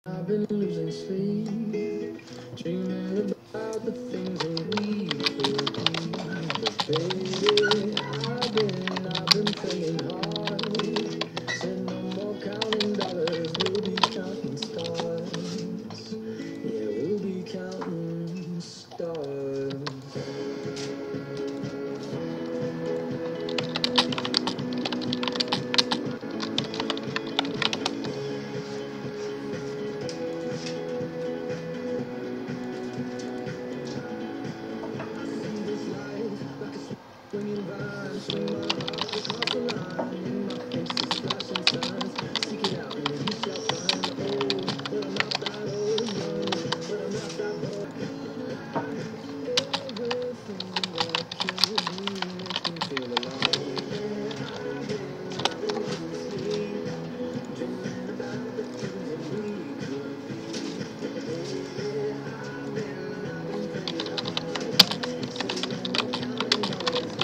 I've been losing sleep, dreaming about the things that we could be. But baby, I've been praying hard. Said no more counting dollars, we'll be counting stars. Yeah, we'll be counting stars. Swinging by, swing my heart across the line. In my face is flashing signs. Seek it out and you shall find. Oh, but I'm not that old, young, but I'm not that bold. Everything that kills me makes me feel alive. I've been losing sleep, dreaming about the things that we could be. I've been praying hard, saying no more counting dollars.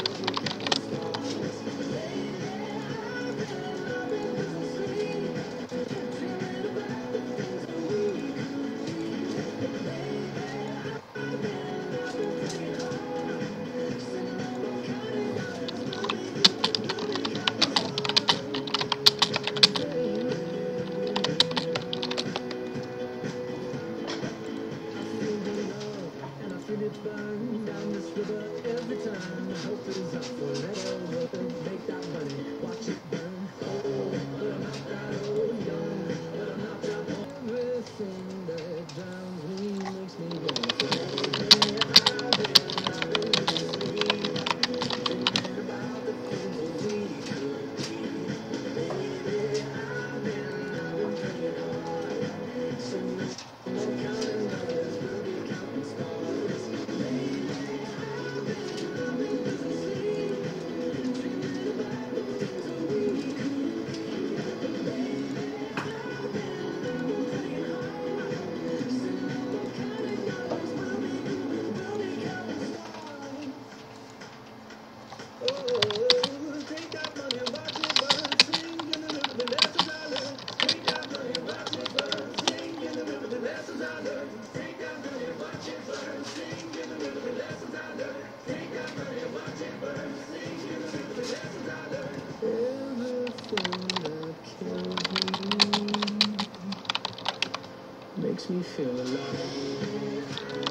Burn down this river every time. The hope is up forever. Make that money, watch it burn. Oh, but I'm not that old, young, but I'm not that old. Everything that drowns me makes me wanna fly. I've been losing sleep, dreaming about the things that we could be. Baby, I've been praying hard. So no more counting dollars, we'll be counting stars. Makes me feel alive.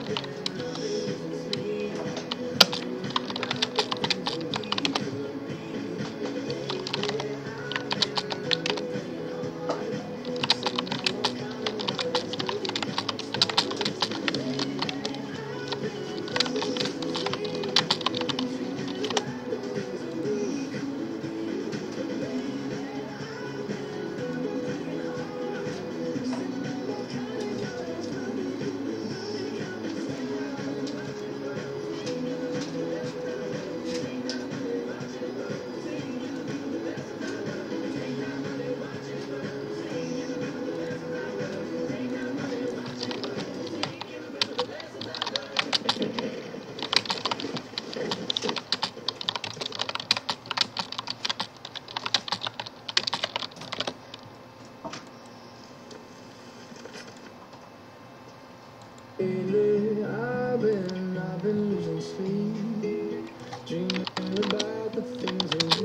Lately, I've been losing sleep, dreaming about the things that